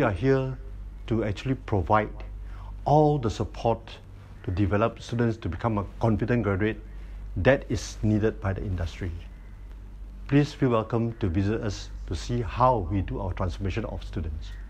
are here to actually provide all the support to develop students to become a confident graduate that is needed by the industry. Please feel welcome to visit us to see how we do our transformation of students.